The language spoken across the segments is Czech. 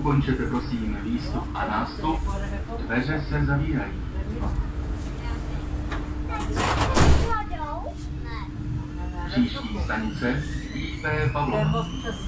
Ukončete prosím výstup a nástup, dveře se zavírají. Příští stanice IP Pavlova.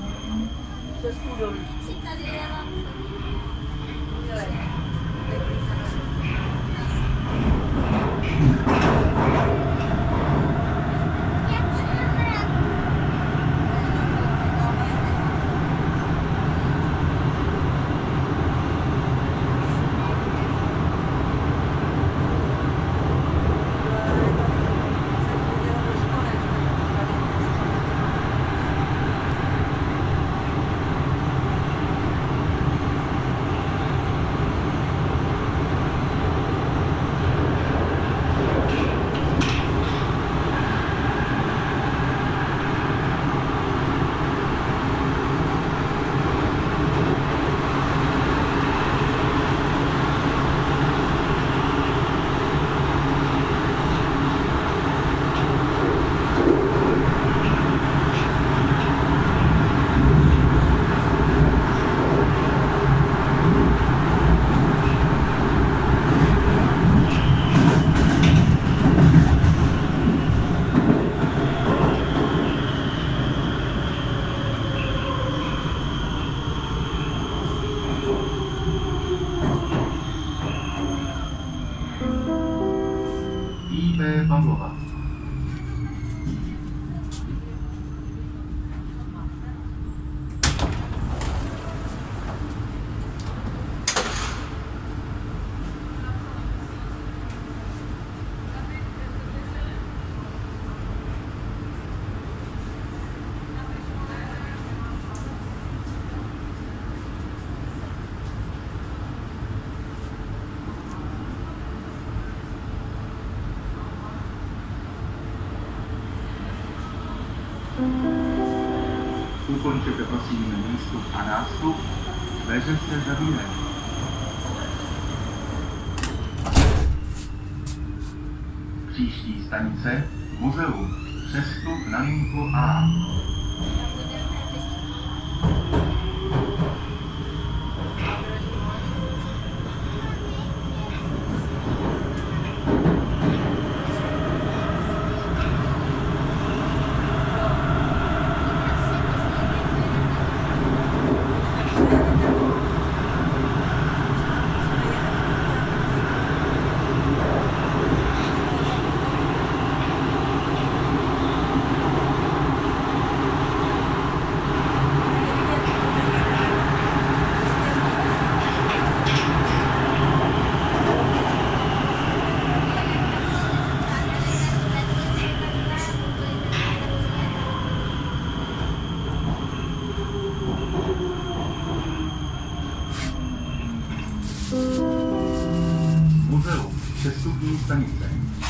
Pavlova. Ukončete prosím výstup a nástup, dveře se zavírají. Příští stanice muzeum, přestup na linku A. Muzeum, přestupní stanice.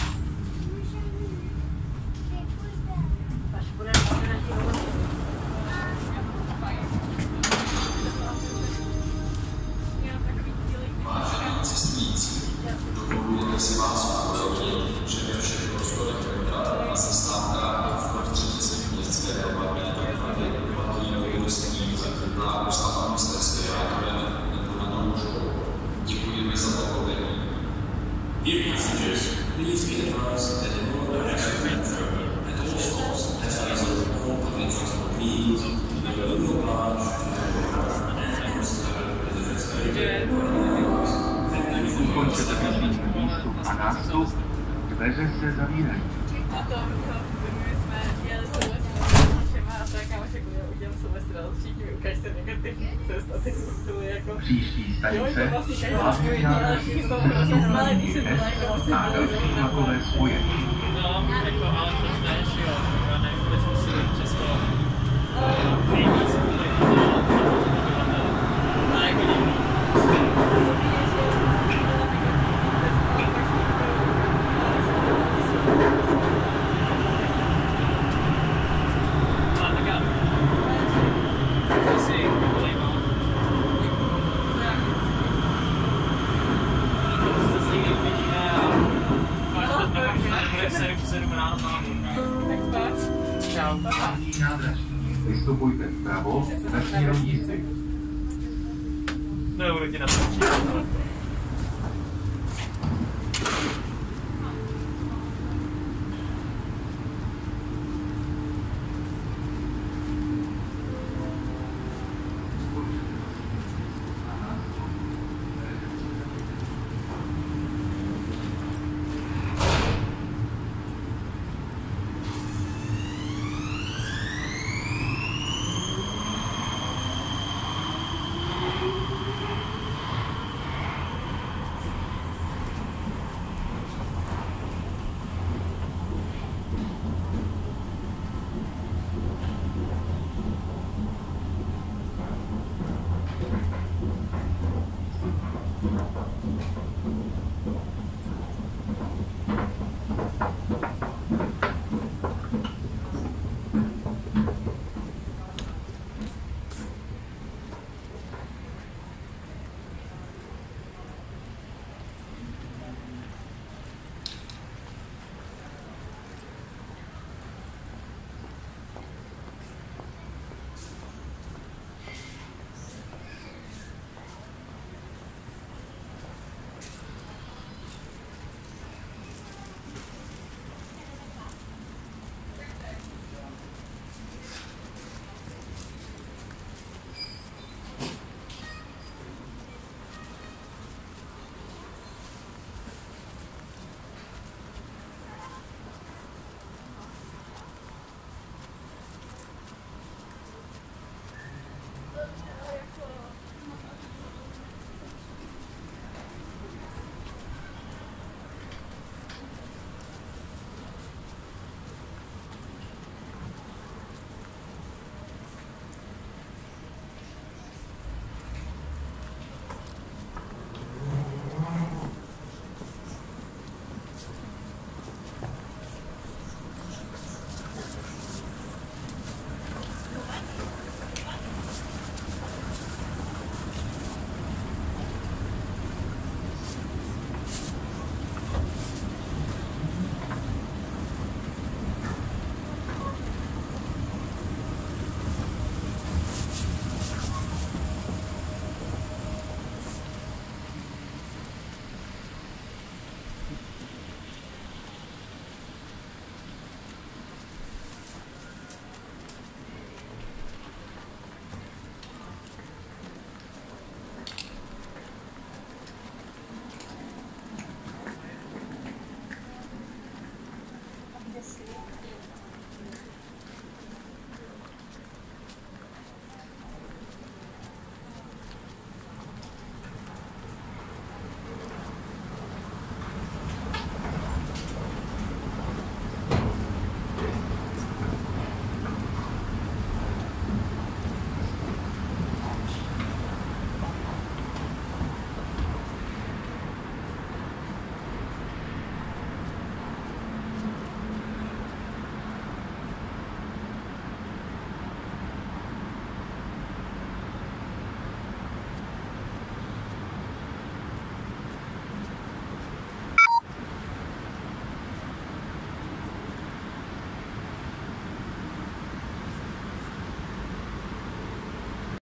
Vážení cestující, dovolujete si vás upozornit, že ve všech prostorech metra a zastávkách v prostředí městské hromadné dopravy platí povinnosti zakrytá ústavami s respirátorem nebo na nůžkou. Děkujeme za pochopení. Dear passengers, please be advised that in order to execute travel at all stops as a result of all public transport means, you will be obliged to have and travel with the respirator. Ukončete prosím výstup a nástup, dveře se zavírají. Příští stanice hlavní nádraží přestup linky S a další vlakové spojení. Hlavní nádraží. Vystupujte vpravo na směru jízdy. Nebudu ti natočit.